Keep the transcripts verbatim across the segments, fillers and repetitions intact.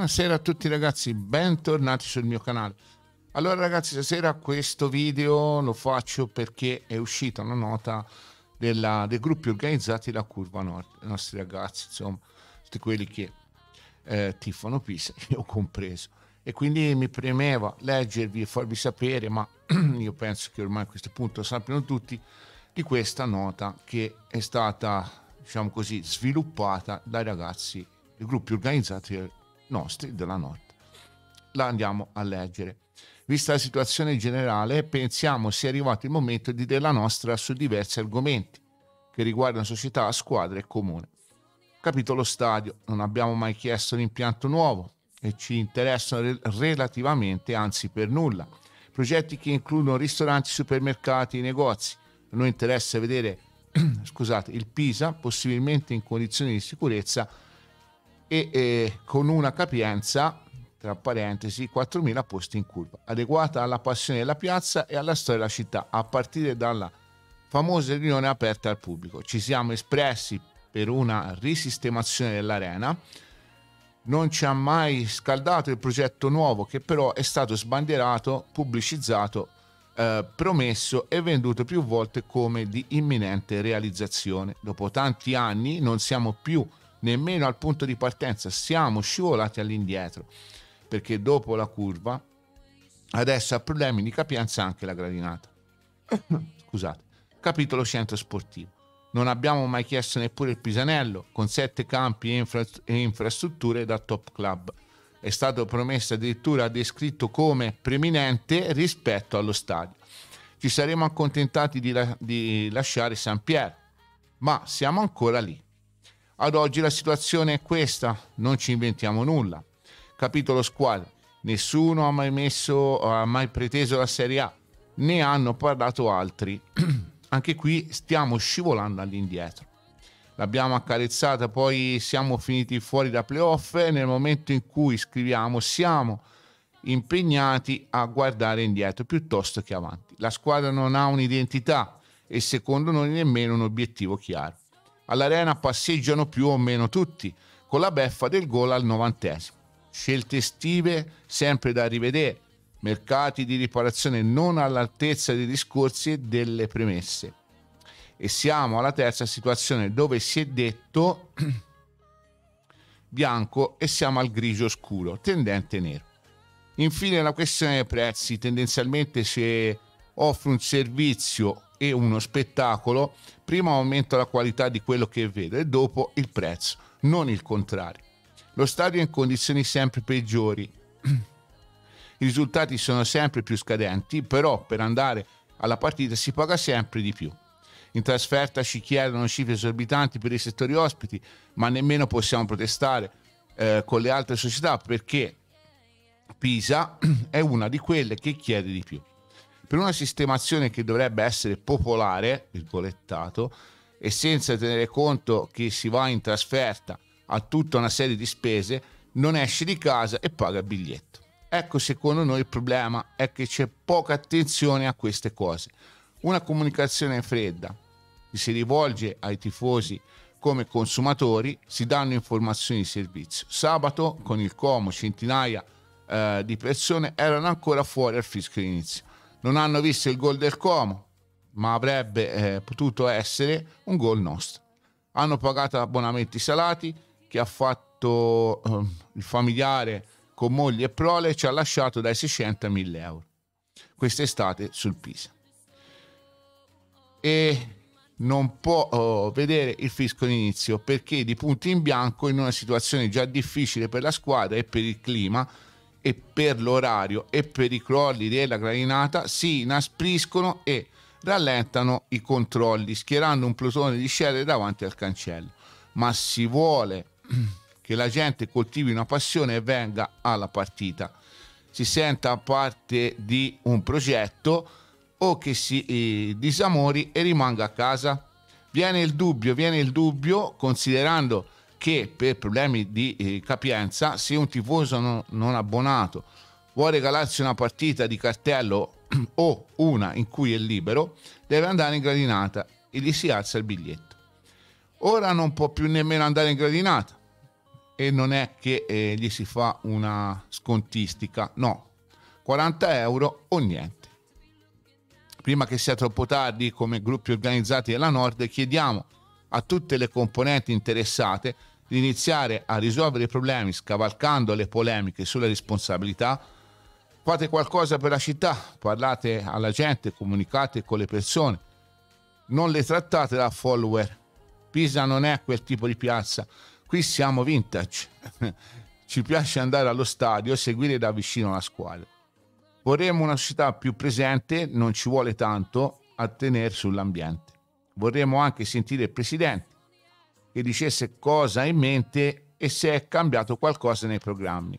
Buonasera a tutti ragazzi, bentornati sul mio canale. Allora ragazzi, stasera questo video lo faccio perché è uscita una nota della, dei gruppi organizzati da Curva Nord, i nostri ragazzi, insomma, tutti quelli che eh, tifano Pisa, io compreso. E quindi mi premeva leggervi e farvi sapere, ma io penso che ormai a questo punto sappiano tutti, di questa nota che è stata, diciamo così, sviluppata dai ragazzi dei gruppi organizzati nostri della Nord. La andiamo a leggere. Vista la situazione generale, pensiamo sia arrivato il momento di dire la nostra su diversi argomenti che riguardano società, squadra e comune. Capitolo stadio. Non abbiamo mai chiesto un impianto nuovo e ci interessano re- relativamente, anzi per nulla, progetti che includono ristoranti, supermercati e negozi. A noi interessa vedere scusate, il Pisa possibilmente in condizioni di sicurezza e eh, con una capienza, tra parentesi, quattromila posti in curva, adeguata alla passione della piazza e alla storia della città, a partire dalla famosa riunione aperta al pubblico. Ci siamo espressi per una risistemazione dell'arena. Non ci ha mai scaldato il progetto nuovo, che però è stato sbandierato, pubblicizzato, eh, promesso e venduto più volte come di imminente realizzazione. Dopo tanti anni non siamo più nemmeno al punto di partenza, siamo scivolati all'indietro, perché dopo la curva adesso ha problemi di capienza anche la gradinata. Scusate. Capitolo centro sportivo. Non abbiamo mai chiesto neppure il Pisanello, con sette campi e, infra- e infrastrutture da top club. È stato promesso addirittura descritto come preminente rispetto allo stadio. Ci saremmo accontentati di, la- di lasciare San Piero, ma siamo ancora lì. Ad oggi la situazione è questa, non ci inventiamo nulla. Capitolo squadra. Nessuno ha mai messo, ha mai preteso la Serie A, ne hanno parlato altri. Anche qui stiamo scivolando all'indietro. L'abbiamo accarezzata, poi siamo finiti fuori da playoff e nel momento in cui scriviamo siamo impegnati a guardare indietro piuttosto che avanti. La squadra non ha un'identità e secondo noi nemmeno un obiettivo chiaro. All'arena passeggiano più o meno tutti, con la beffa del gol al novantesimo. Scelte estive sempre da rivedere, mercati di riparazione non all'altezza dei discorsi e delle premesse. E siamo alla terza situazione dove si è detto bianco e siamo al grigio scuro, tendente nero. Infine la questione dei prezzi, tendenzialmente se offro un servizio e uno spettacolo, prima aumento la qualità di quello che vedo e dopo il prezzo, non il contrario. Lo stadio è in condizioni sempre peggiori, i risultati sono sempre più scadenti, però per andare alla partita si paga sempre di più. In trasferta ci chiedono cifre esorbitanti per i settori ospiti, ma nemmeno possiamo protestare eh, con le altre società perché Pisa è una di quelle che chiede di più. Per una sistemazione che dovrebbe essere popolare, virgolettato, e senza tenere conto che si va in trasferta a tutta una serie di spese, non esce di casa e paga il biglietto. Ecco, secondo noi il problema è che c'è poca attenzione a queste cose. Una comunicazione fredda, che si rivolge ai tifosi come consumatori, si danno informazioni di servizio. Sabato, con il Como, centinaia eh, di persone erano ancora fuori al fischio d'inizio. Non hanno visto il gol del Como, ma avrebbe eh, potuto essere un gol nostro. Hanno pagato abbonamenti salati che ha fatto eh, il familiare con moglie e prole, ci ha lasciato dai seicento ai mille euro quest'estate sul Pisa. E non può oh, vedere il fisco d'inizio perché di punto in bianco in una situazione già difficile per la squadra e per il clima e per l'orario e per i crolli della gradinata si inaspriscono e rallentano i controlli schierando un plotone di sciere davanti al cancello. Ma si vuole che la gente coltivi una passione e venga alla partita, si senta parte di un progetto o che si eh, disamori e rimanga a casa. Viene il dubbio, viene il dubbio considerando che per problemi di eh, capienza se un tifoso non, non abbonato vuole regalarsi una partita di cartello o una in cui è libero, deve andare in gradinata e gli si alza il biglietto. Ora non può più nemmeno andare in gradinata e non è che eh, gli si fa una scontistica, no, quaranta euro o niente. Prima che sia troppo tardi, come gruppi organizzati della Nord, chiediamo a tutte le componenti interessate di iniziare a risolvere i problemi scavalcando le polemiche sulle responsabilità. Fate qualcosa per la città, parlate alla gente, comunicate con le persone, non le trattate da follower. Pisa non è quel tipo di piazza, qui siamo vintage. Ci piace andare allo stadio e seguire da vicino la squadra. Vorremmo una società più presente, non ci vuole tanto a tenere sull'ambiente. Vorremmo anche sentire il presidente che dicesse cosa ha in mente e se è cambiato qualcosa nei programmi,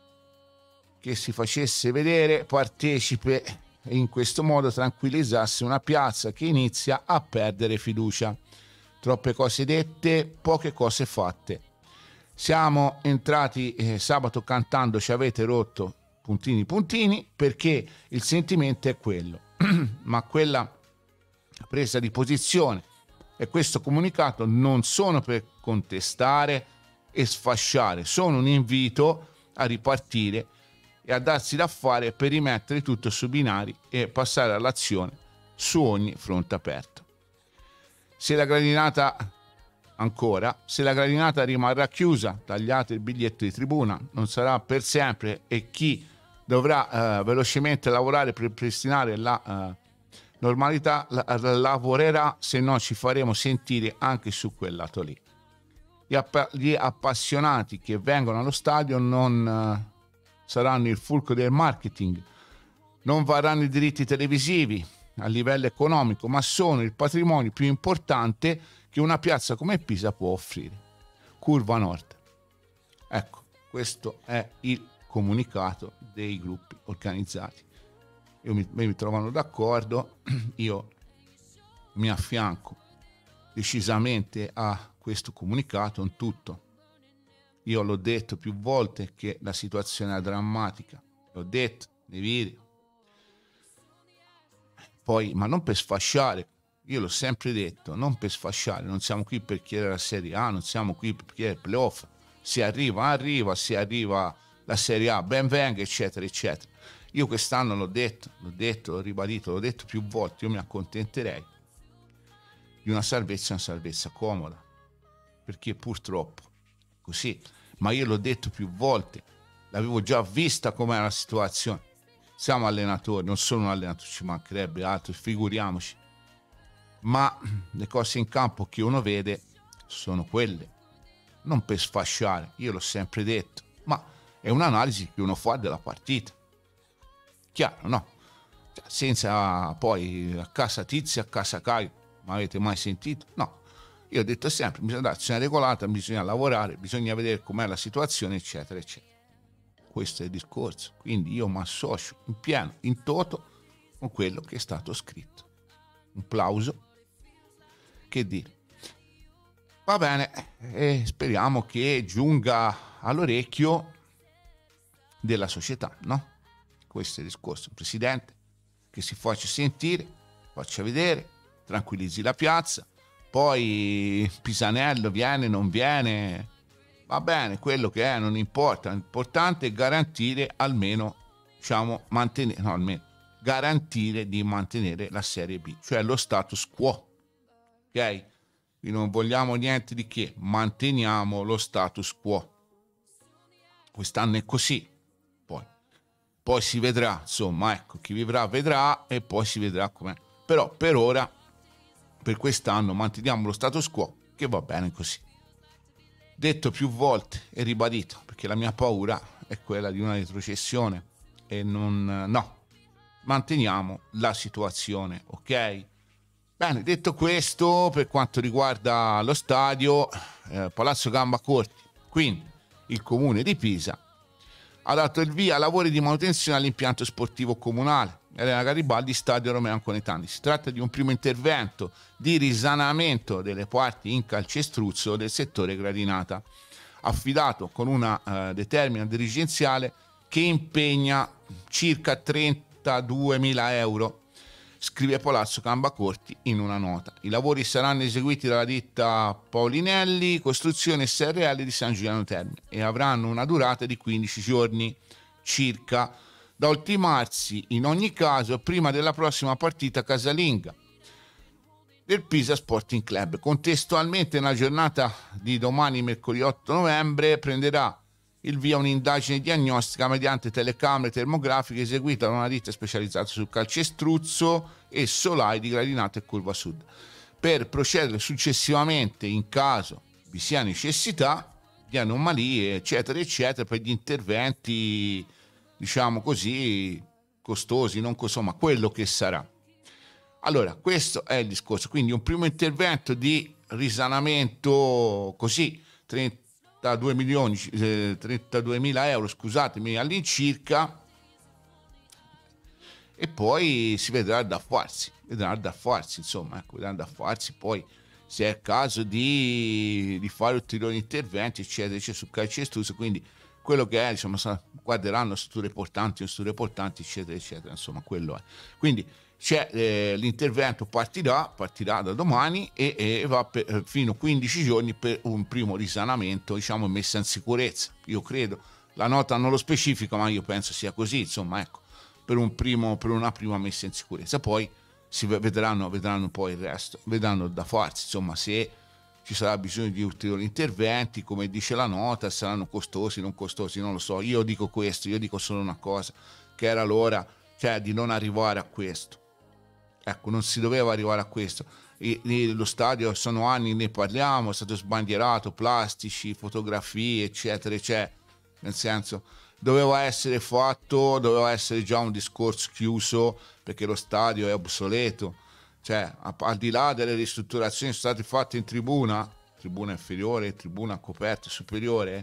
che si facesse vedere partecipe e in questo modo tranquillizzasse una piazza che inizia a perdere fiducia. Troppe cose dette, poche cose fatte. Siamo entrati eh, sabato cantando "ci avete rotto puntini puntini", perché il sentimento è quello, ma quella presa di posizione e questo comunicato non sono per contestare e sfasciare, sono un invito a ripartire e a darsi da fare per rimettere tutto sui binari e passare all'azione su ogni fronte aperto. Se la gradinata ancora, se la gradinata rimarrà chiusa, tagliate il biglietto di tribuna, non sarà per sempre e chi dovrà eh, velocemente lavorare per ripristinare la eh, normalità la, lavorerà, se no ci faremo sentire anche su quel lato lì. Gli, app- gli appassionati che vengono allo stadio non eh, saranno il fulcro del marketing, non varranno i diritti televisivi a livello economico, ma sono il patrimonio più importante che una piazza come Pisa può offrire. Curva Nord. Ecco, questo è il comunicato dei gruppi organizzati. Io mi, mi trovano d'accordo, io mi affianco decisamente a questo comunicato in tutto. Io l'ho detto più volte che la situazione è drammatica, l'ho detto nei video. Poi, ma non per sfasciare, io l'ho sempre detto, non per sfasciare, non siamo qui per chiedere la Serie A, non siamo qui per chiedere playoff. Se arriva, arriva, se arriva la Serie A, ben venga, eccetera, eccetera. Io quest'anno l'ho detto, l'ho detto, l'ho ribadito, l'ho detto più volte, io mi accontenterei di una salvezza, una salvezza comoda, perché purtroppo così, ma io l'ho detto più volte, l'avevo già vista com'era la situazione. Siamo allenatori, non sono un allenatore, ci mancherebbe altro, figuriamoci, ma le cose in campo che uno vede sono quelle, non per sfasciare, io l'ho sempre detto, ma è un'analisi che uno fa della partita. Chiaro, no? Cioè, senza poi a casa Tizia, a casa Caio, ma avete mai sentito? No, io ho detto sempre, bisogna darsi una regolata, bisogna lavorare, bisogna vedere com'è la situazione, eccetera, eccetera. Questo è il discorso, quindi io mi associo in pieno, in toto, con quello che è stato scritto. Un plauso, che dire. Va bene, e speriamo che giunga all'orecchio della società, no? Questo è il discorso, presidente, che si faccia sentire, faccia vedere, tranquillizzi la piazza, poi Pisanello viene, non viene, va bene, quello che è, non importa, l'importante è garantire almeno, diciamo, mantenere, no, almeno, garantire di mantenere la Serie B, cioè lo status quo, ok? Quindi non vogliamo niente di che, manteniamo lo status quo. Quest'anno è così, poi. Poi si vedrà, insomma, ecco, chi vivrà vedrà e poi si vedrà com'è. Però per ora, per quest'anno, manteniamo lo status quo, che va bene così. Detto più volte e ribadito, perché la mia paura è quella di una retrocessione e non, no, manteniamo la situazione, ok? Bene, detto questo, per quanto riguarda lo stadio, eh, Palazzo Gambacorti, quindi il comune di Pisa ha dato il via a lavori di manutenzione all'impianto sportivo comunale Elena Garibaldi, stadio Romeo Anconetani. Si tratta di un primo intervento di risanamento delle parti in calcestruzzo del settore gradinata, affidato con una eh, determina dirigenziale che impegna circa trentaduemila euro. scrive Palazzo Cambacorti in una nota. I lavori saranno eseguiti dalla ditta Paulinelli Costruzione S R L di San Giuliano Termine e avranno una durata di quindici giorni circa, da ultimarsi in ogni caso prima della prossima partita casalinga del Pisa Sporting Club. Contestualmente nella giornata di domani, mercoledì otto novembre, prenderà il via un'indagine diagnostica mediante telecamere termografiche eseguita da una ditta specializzata sul calcestruzzo e solai di Gradinato e Curva Sud, per procedere successivamente, in caso vi sia necessità, di anomalie eccetera eccetera, per gli interventi, diciamo così, costosi, non costosi, ma quello che sarà. Allora, questo è il discorso. Quindi un primo intervento di risanamento così, trentadue milioni, eh, trentaduemila euro, scusatemi, all'incirca, e poi si vedrà da farsi, vedrà da farsi, insomma, ecco, vedrà da farsi poi se è il caso di, di fare ulteriori interventi, eccetera, eccetera, sul calcestruzzo, quindi quello che è, insomma, guarderanno strutture portanti, strutture portanti, eccetera, eccetera, insomma, quello è. Quindi c'è eh, l'intervento partirà, partirà da domani e, e va per, fino a quindici giorni per un primo risanamento, diciamo, messa in sicurezza. Io credo, la nota non lo specifica, ma io penso sia così, insomma, ecco, per, un primo, per una prima messa in sicurezza. Poi si vedranno, vedranno poi il resto, vedranno da farsi, insomma, se ci sarà bisogno di ulteriori interventi, come dice la nota, saranno costosi, non costosi, non lo so. Io dico questo, io dico solo una cosa, che era l'ora, cioè, di non arrivare a questo. Ecco, non si doveva arrivare a questo. E, e lo stadio, sono anni, ne parliamo, è stato sbandierato, plastici, fotografie, eccetera, eccetera. Nel senso, doveva essere fatto, doveva essere già un discorso chiuso, perché lo stadio è obsoleto. Cioè, al di là delle ristrutturazioni sono state fatte in tribuna, tribuna inferiore, tribuna coperta superiore,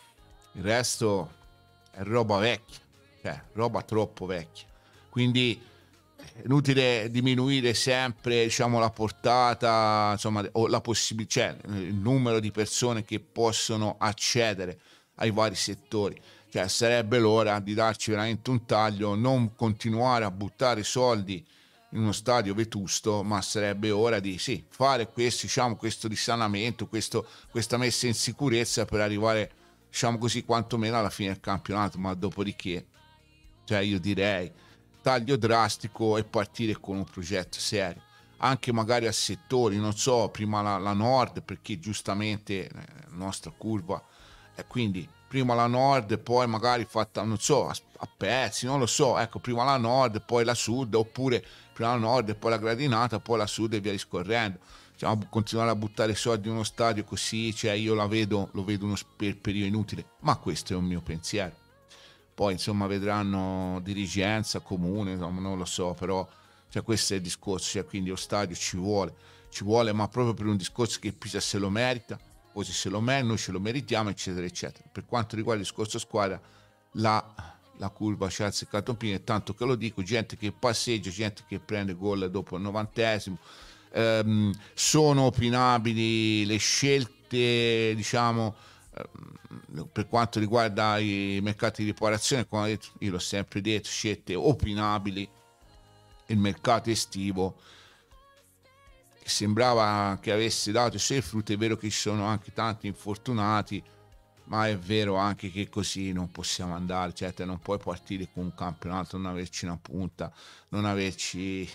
il resto è roba vecchia, cioè roba troppo vecchia. Quindi è inutile diminuire sempre, diciamo, la portata, insomma, o la possibilità, cioè il numero di persone che possono accedere ai vari settori. Cioè, sarebbe l'ora di darci veramente un taglio, non continuare a buttare soldi in uno stadio vetusto, ma sarebbe ora di sì, fare questo, diciamo, questo risanamento, questo, questa messa in sicurezza per arrivare, diciamo così, quantomeno alla fine del campionato. Ma dopodiché, cioè, io direi taglio drastico e partire con un progetto serio, anche magari a settori, non so, prima la, la Nord, perché giustamente eh, la nostra curva, e eh, quindi prima la Nord, poi magari fatta, non so, a, a pezzi, non lo so, ecco, prima la Nord, poi la Sud, oppure prima la Nord, poi la Gradinata, poi la Sud e via discorrendo. Cioè, continuare a buttare soldi in uno stadio così, cioè, io la vedo, lo vedo uno sperperio inutile, ma questo è un mio pensiero. Poi, insomma, vedranno dirigenza, comune, insomma, non lo so, però, cioè, questo è il discorso, cioè, quindi lo stadio ci vuole, ci vuole, ma proprio per un discorso che Pisa se lo merita, così se lo merita, noi ce lo meritiamo, eccetera, eccetera. Per quanto riguarda il discorso squadra, la, la curva ci ha azzeccato un pino, tanto che lo dico, gente che passeggia, gente che prende gol dopo il novantesimo, ehm, sono opinabili le scelte, diciamo, per quanto riguarda i mercati di riparazione, come ho detto, io l'ho sempre detto, scelte opinabili. Il mercato estivo che sembrava che avesse dato i suoi frutti, è vero che ci sono anche tanti infortunati, ma è vero anche che così non possiamo andare, cioè te non puoi partire con un campionato, non averci una punta, non averci,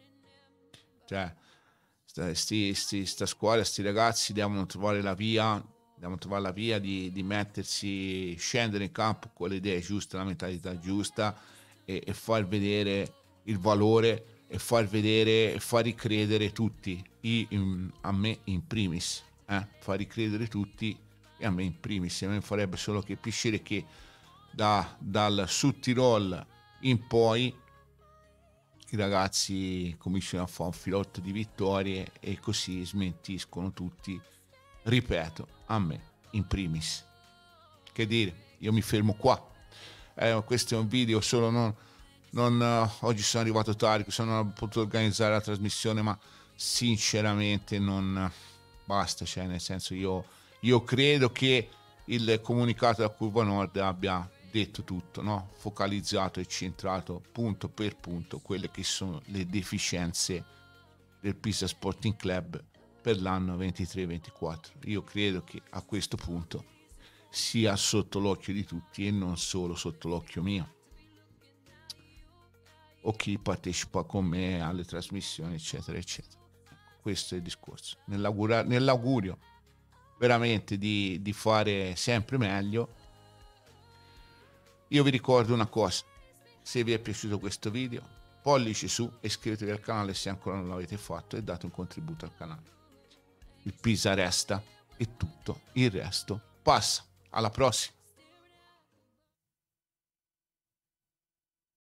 cioè sta, sti, sti, sta squadra, sti ragazzi devono trovare la via, devono trovare la via di, di mettersi, scendere in campo con le idee giuste, la mentalità giusta, e, e far vedere il valore, e far vedere e far ricredere tutti, i, in, a me in primis, eh? far ricredere tutti e a me in primis. A me farebbe solo che piacere che da, dal Sud Tirol in poi i ragazzi cominciano a fare un filotto di vittorie e così smentiscono tutti, ripeto, a me in primis. Che dire, io mi fermo qua. Eh, questo è un video solo, non, non uh, oggi sono arrivato tardi, sono non ho potuto organizzare la trasmissione, ma sinceramente non uh, basta, cioè nel senso, io, io credo che il comunicato della Curva Nord abbia detto tutto, no? Focalizzato e centrato punto per punto quelle che sono le deficienze del Pisa Sporting Club per l'anno ventitré ventiquattro. Io credo che a questo punto sia sotto l'occhio di tutti e non solo sotto l'occhio mio o chi partecipa con me alle trasmissioni, eccetera eccetera. Questo è il discorso, nell'augurio veramente di, di fare sempre meglio. Io vi ricordo una cosa: se vi è piaciuto questo video, pollice su, iscrivetevi al canale se ancora non l'avete fatto e date un contributo al canale. Il Pisa resta e tutto il resto passa. Alla prossima.